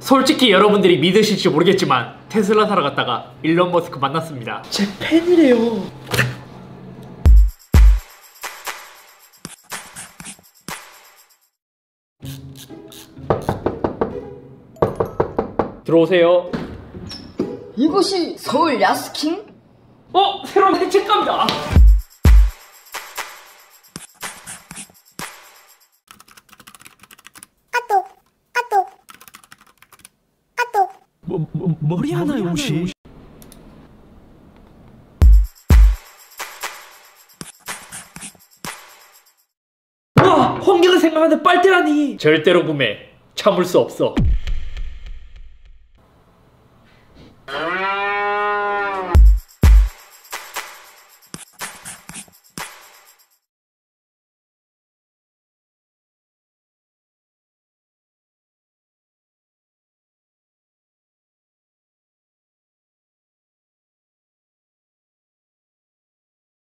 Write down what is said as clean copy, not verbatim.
솔직히 여러분들이 믿으실지 모르겠지만 테슬라 사러 갔다가 일론 머스크 만났습니다. 제 팬이래요. 들어오세요. 이곳이 서울 야스킹? 새로운 해책감이다. 머리 하나에 옷이. 와, 환경을 생각하는데 빨대라니. 절대로 구매 참을 수 없어.